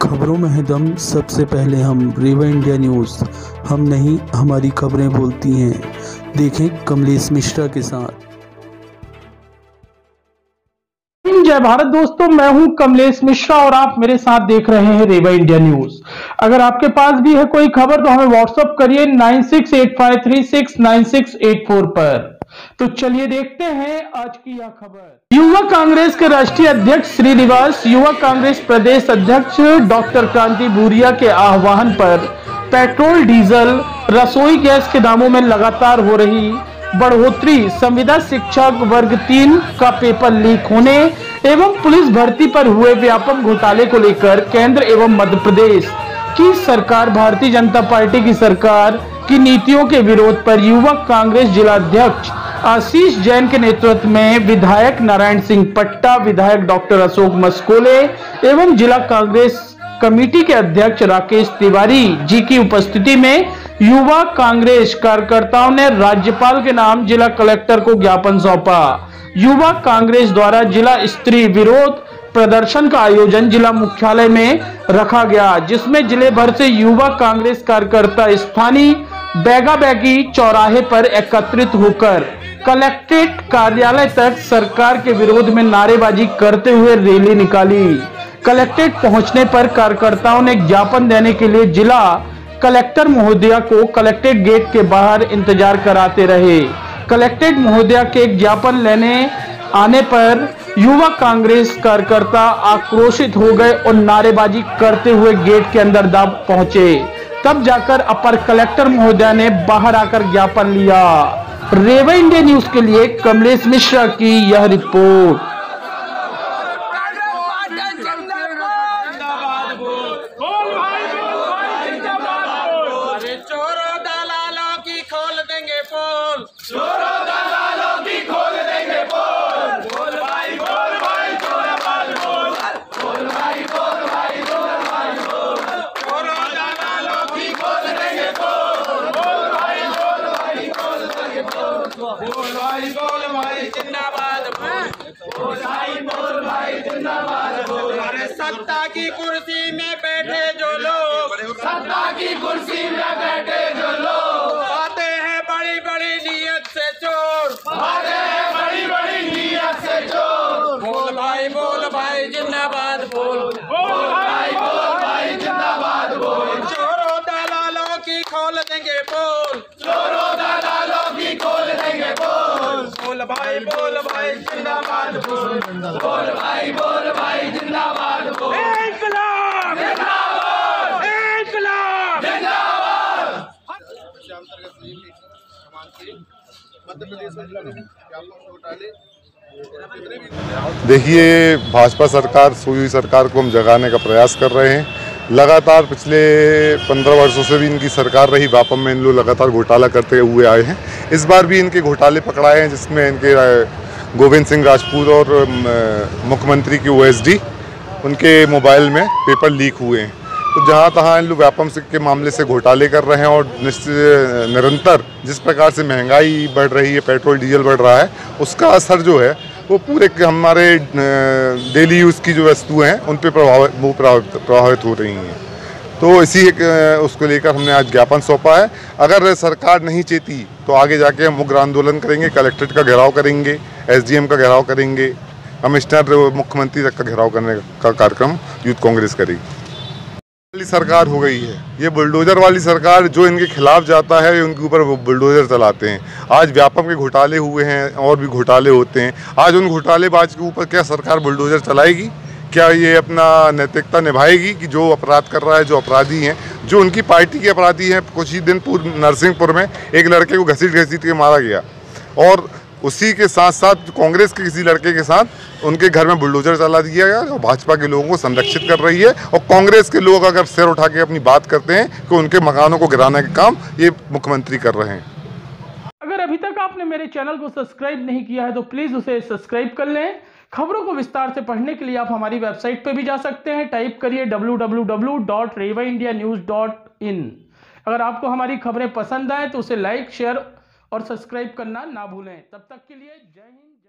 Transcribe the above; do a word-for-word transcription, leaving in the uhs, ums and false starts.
खबरों में है दम। सबसे पहले हम रेवा इंडिया न्यूज़। हम नहीं, हमारी खबरें बोलती हैं। देखें कमलेश मिश्रा के साथ। जय भारत दोस्तों, मैं हूं कमलेश मिश्रा और आप मेरे साथ देख रहे हैं रेवा इंडिया न्यूज। अगर आपके पास भी है कोई खबर तो हमें व्हाट्सएप करिए nine six eight five three six nine six eight four पर। तो चलिए देखते हैं आज की यह खबर। युवा कांग्रेस के राष्ट्रीय अध्यक्ष श्रीनिवास, युवा कांग्रेस प्रदेश अध्यक्ष डॉक्टर क्रांति भूरिया के आह्वान पर पेट्रोल, डीजल, रसोई गैस के दामों में लगातार हो रही बढ़ोतरी, संविदा शिक्षक वर्ग तीन का पेपर लीक होने एवं पुलिस भर्ती पर हुए व्यापक घोटाले को लेकर केंद्र एवं मध्य प्रदेश की सरकार, भारतीय जनता पार्टी की सरकार की नीतियों के विरोध पर युवा कांग्रेस जिला अध्यक्ष आशीष जैन के नेतृत्व में विधायक नारायण सिंह पट्टा, विधायक डॉक्टर अशोक मस्कोले एवं जिला कांग्रेस कमेटी के अध्यक्ष राकेश तिवारी जी की उपस्थिति में युवा कांग्रेस कार्यकर्ताओं ने राज्यपाल के नाम जिला कलेक्टर को ज्ञापन सौंपा। युवा कांग्रेस द्वारा जिला स्तरीय विरोध प्रदर्शन का आयोजन जिला मुख्यालय में रखा गया, जिसमें जिले भर से युवा कांग्रेस कार्यकर्ता स्थानीय बैगा बैगी चौराहे पर एकत्रित होकर कलेक्ट्रेट कार्यालय तक सरकार के विरोध में नारेबाजी करते हुए रैली निकाली। कलेक्ट्रेट पहुंचने पर कार्यकर्ताओं ने ज्ञापन देने के लिए जिला कलेक्टर महोदया को कलेक्ट्रेट गेट के बाहर इंतजार कराते रहे। कलेक्ट्रेट महोदया के ज्ञापन लेने आने पर युवा कांग्रेस कार्यकर्ता आक्रोशित हो गए और नारेबाजी करते हुए गेट के अंदर दाब पहुंचे। तब जाकर अपर कलेक्टर महोदया ने बाहर आकर ज्ञापन लिया। रेवा इंडिया न्यूज के लिए कमलेश मिश्रा की यह रिपोर्ट। चोरों दलालों की खोल देंगे पोल, चोरों दलालों की खोल देंगे पोल। बोल भाई बोल भाई चोर बाल बोल, बोल भाई बोल भाई चोर बाल बोल। चोरों दलालों की खोल देंगे पोल, बोल भाई बोल भाई खोल देंगे पोल। बोल भाई बोल भाई जिंदाबाद बोल, बोल भाई बोल भाई जिंदाबाद बोल। अरे सत्ता की कुर्सी में बैठे जो लोग, सत्ता की कुर्सी में बैठे जो लोग आते हैं बड़ी बड़ी नीयत से चोर, आते हैं बड़ी बड़ी नीयत से चोर। बोल भाई बोल भाई जिंदाबाद बोल, बोल भाई बोल भाई जिंदाबाद बोल। चोरों दलालों की खोल देंगे पोल, चोरों दलालों की खोल देंगे पोल। बोल भाई बोल भाई जिंदाबाद बोल, बोल भाई बोल भाई जिंदाबाद बोल। इंकलाब जिंदाबाद इंकलाब जिंदाबाद। देखिए, भाजपा सरकार, सोई हुई सरकार को हम जगाने का प्रयास कर रहे हैं। लगातार पिछले पंद्रह वर्षों से भी इनकी सरकार रही, वापम में इन लोग लगातार घोटाला करते हुए आए हैं। इस बार भी इनके घोटाले पकड़ाए हैं, जिसमें इनके गोविंद सिंह राजपूत और मुख्यमंत्री के ओएसडी, उनके मोबाइल में पेपर लीक हुए हैं। तो जहाँ तहाँ इन लोग व्यापम के मामले से घोटाले कर रहे हैं और निरंतर जिस प्रकार से महंगाई बढ़ रही है, पेट्रोल डीजल बढ़ रहा है, उसका असर जो है वो पूरे हमारे डेली यूज़ की जो वस्तुएं हैं उन पर प्रभावित वो प्रभावित हो रही हैं। तो इसी एक उसको लेकर हमने आज ज्ञापन सौंपा है। अगर सरकार नहीं चेती तो आगे जाके हम उग्र आंदोलन करेंगे, कलेक्ट्रेट का घेराव करेंगे, एसडीएम का घेराव करेंगे, कमिश्नर मुख्यमंत्री तक का घेराव करने का कार्यक्रम यूथ कांग्रेस करेगी। वाली सरकार हो गई है ये बुलडोजर वाली सरकार, जो इनके खिलाफ जाता है उनके ऊपर वो बुलडोजर चलाते हैं। आज व्यापम के घोटाले हुए हैं और भी घोटाले होते हैं। आज उन घोटालेबाज के ऊपर क्या सरकार बुलडोजर चलाएगी? क्या ये अपना नैतिकता निभाएगी कि जो अपराध कर रहा है, जो अपराधी हैं, जो उनकी पार्टी के अपराधी हैं? कुछ ही दिन पूर्व नरसिंहपुर में एक लड़के को घसीट घसीट के मारा गया और उसी के साथ साथ कांग्रेस के किसी लड़के के साथ उनके घर में बुलडोजर चला दिया गया, जो भाजपा के लोगों को संरक्षित कर रही है। और कांग्रेस के लोग अगर सिर उठा के अपनी बात करते हैं कि उनके मकानों को गिराने का काम ये मुख्यमंत्री कर रहे हैं। अगर अभी तक आपने मेरे चैनल को सब्सक्राइब नहीं किया है तो प्लीज उसे सब्सक्राइब कर लें। खबरों को विस्तार से पढ़ने के लिए आप हमारी वेबसाइट पर भी जा सकते हैं। टाइप करिए W W W dot Rewa India news dot in. अगर आपको हमारी खबरें पसंद आए तो उसे लाइक, शेयर और सब्सक्राइब करना ना भूलें। तब तक के लिए जय हिंद।